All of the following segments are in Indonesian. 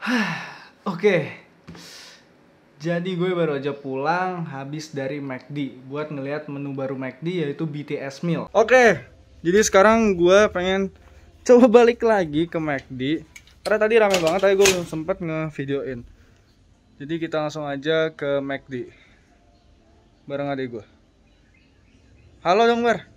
Oke, jadi gue baru aja pulang habis dari McD buat ngeliat menu baru McD yaitu BTS Meal. Oke, jadi sekarang gue pengen coba balik lagi ke McD karena tadi rame banget, tadi gue belum sempet nge-videoin. Jadi kita langsung aja ke McD bareng adik gue. Halo dong, Bar.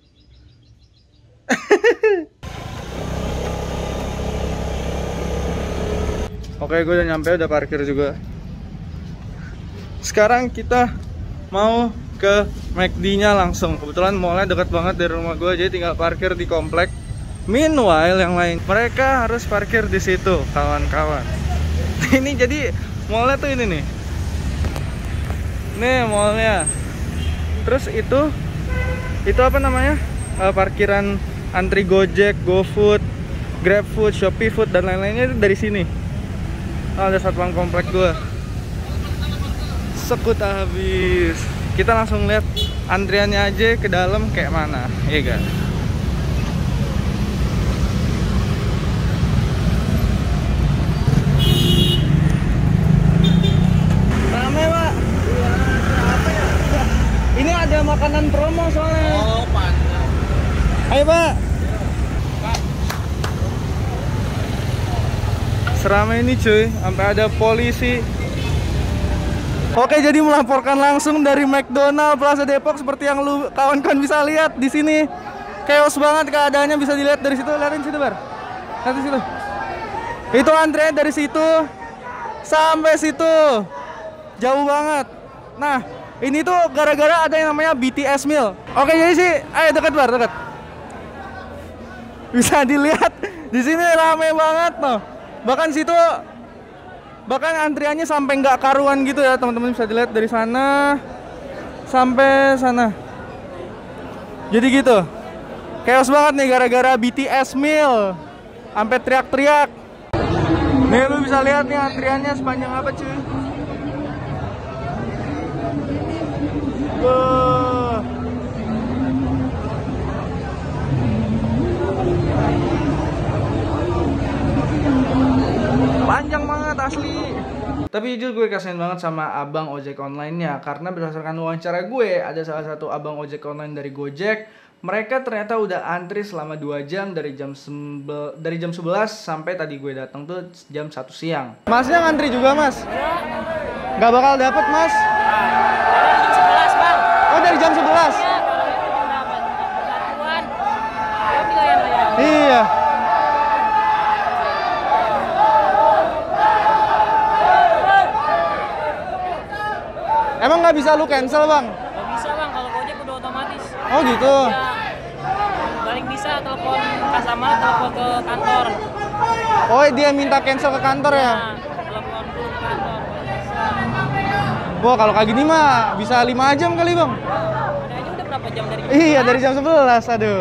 Oke, gue udah nyampe, udah parkir juga. Sekarang kita mau ke McD-nya langsung. Kebetulan mallnya dekat banget dari rumah gue, jadi tinggal parkir di komplek. Meanwhile yang lain, mereka harus parkir di situ, kawan-kawan. Ini jadi mallnya tuh ini nih. Nih mallnya. Terus itu apa namanya? Parkiran antri Gojek, GoFood, GrabFood, ShopeeFood dan lain-lainnya itu dari sini. Ada satpam komplek gue. Sekut habis. Kita langsung lihat antriannya aja ke dalam kayak mana, iya kan? Rame, Pak. Iya, apa ya? Ini ada makanan promo soalnya. Oh, panjang. Ayo, Pak. Seramai ini cuy, sampai ada polisi. Oke, jadi melaporkan langsung dari McDonald Plaza Depok seperti yang lu kawan-kawan bisa lihat di sini. Chaos banget keadaannya, bisa dilihat dari situ. Lihatin situ, Bar. Lihat di situ. Itu antrian dari situ sampai situ. Jauh banget. Nah, ini tuh gara-gara ada yang namanya BTS Meal. Oke, jadi sih, ayo dekat, Bar, dekat. Bisa dilihat di sini rame banget loh. Bahkan antriannya sampai nggak karuan gitu ya, teman-teman, bisa dilihat dari sana sampai sana. Jadi gitu, chaos banget nih gara-gara BTS Meal, sampai teriak-teriak. Nih lu bisa lihat nih antriannya sepanjang apa cuy. Panjang banget asli. Tapi jujur gue kasihan banget sama abang ojek online-nya, karena berdasarkan wawancara gue, ada salah satu abang ojek online dari Gojek. Mereka ternyata udah antri selama 2 jam dari jam 11 sampai tadi gue datang tuh jam 1 siang. Masnya ngantri juga, Mas? Gak bakal dapet, Mas? Jam 11, Bang. Oh, dari jam 11? Iya. Emang nggak bisa lu cancel, Bang? Nggak bisa, Bang, kalau Gojek udah otomatis. Oh gitu? Ya, paling bisa telepon customer, telepon ke kantor. Oh, dia minta cancel ke kantor ya? Nah, telepon ke kantor. Bisa. Wah, kalau kayak gini mah bisa 5 jam kali, Bang. Ada aja udah berapa jam dari Iya, dari jam 11, aduh.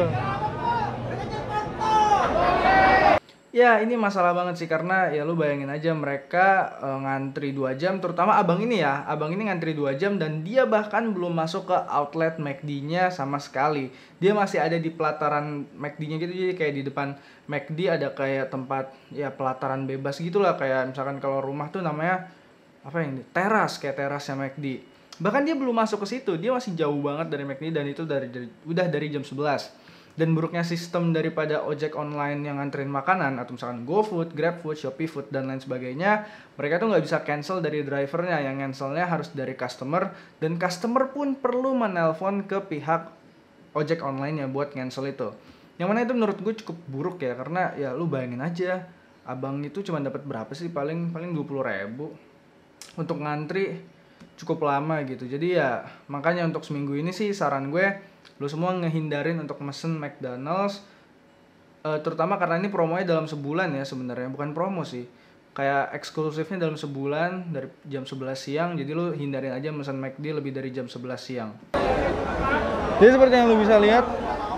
Ya, ini masalah banget sih, karena ya lu bayangin aja mereka ngantri 2 jam, terutama abang ini ya. Abang ini ngantri 2 jam dan dia bahkan belum masuk ke outlet McD-nya sama sekali. Dia masih ada di pelataran McD-nya gitu, jadi kayak di depan McD ada kayak tempat ya pelataran bebas gitulah, kayak misalkan kalau rumah tuh namanya apa yang teras, kayak terasnya McD. Bahkan dia belum masuk ke situ, dia masih jauh banget dari McD dan itu udah dari jam 11. Dan buruknya sistem daripada ojek online yang nganterin makanan atau misalkan GoFood, GrabFood, ShopeeFood dan lain sebagainya, mereka tuh nggak bisa cancel dari drivernya, yang cancelnya harus dari customer, dan customer pun perlu menelpon ke pihak ojek online ya buat cancel itu. Yang mana itu menurut gue cukup buruk ya, karena ya lu bayangin aja, abang itu cuma dapat berapa sih, paling 20.000 untuk ngantri cukup lama gitu. Jadi ya makanya untuk seminggu ini sih saran gue, lu semua ngehindarin untuk mesen McDonald's, terutama karena ini promonya dalam sebulan ya sebenarnya, bukan promo sih, kayak eksklusifnya dalam sebulan dari jam 11 siang. Jadi lu hindarin aja mesen McD lebih dari jam 11 siang. Jadi seperti yang lu bisa lihat,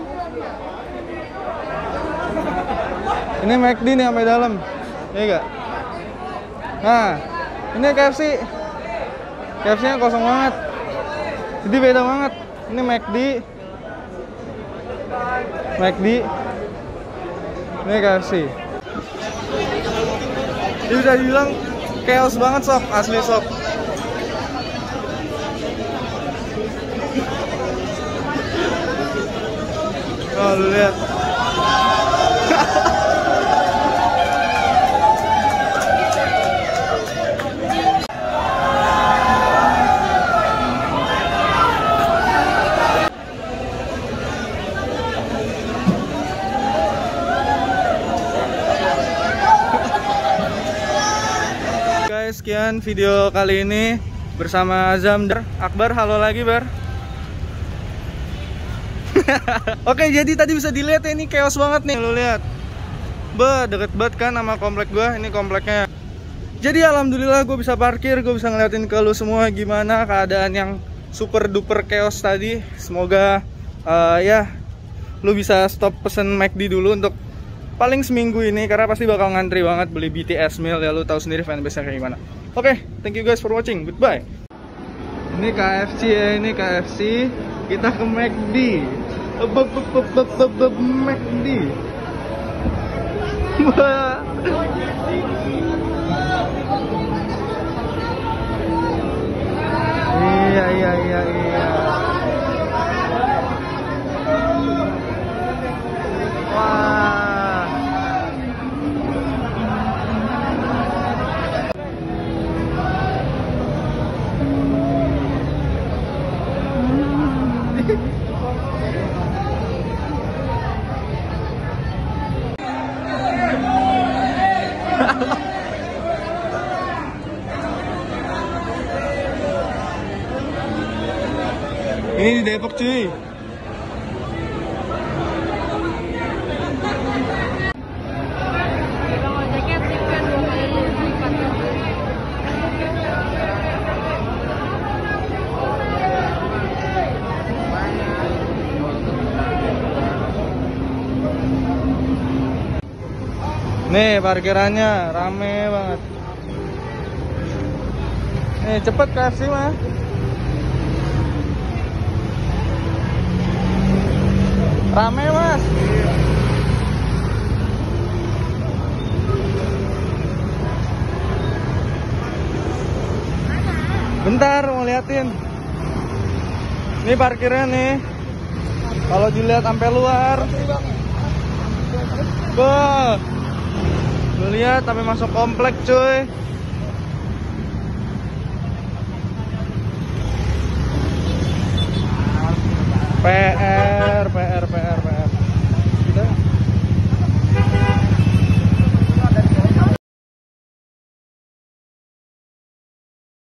ini McD nih sampai dalam, ya gak? Nah, ini KFC-nya kosong banget. Jadi beda banget. Ini McD, ini KFC. Ini bisa dibilang chaos banget sob, asli sob. Oh, lu lihat. Guys, sekian video kali ini bersama Azam dan Akbar. Halo lagi, Bar. Oke, jadi tadi bisa dilihat ya, ini chaos banget nih, lu lihat. Deket banget kan sama komplek gua, ini kompleknya. Jadi alhamdulillah gue bisa parkir, gue bisa ngeliatin ke lu semua gimana keadaan yang super duper chaos tadi. Semoga ya lu bisa stop pesen McD dulu untuk paling seminggu ini, karena pasti bakal ngantri banget beli BTS meal ya, lu tahu sendiri fanbase-nya kayak gimana. Oke, thank you guys for watching. Goodbye. Ini KFC ya, ini KFC. Kita ke McD. McD. Iya. Wah. Ini di Depok cuy. Nih parkirannya rame banget. Nih cepet KFC mah. Rame mas. Bentar mau liatin. Ini parkirnya nih. Kalau dilihat sampai luar. Bah. Lu lihat sampai masuk komplek cuy. PR.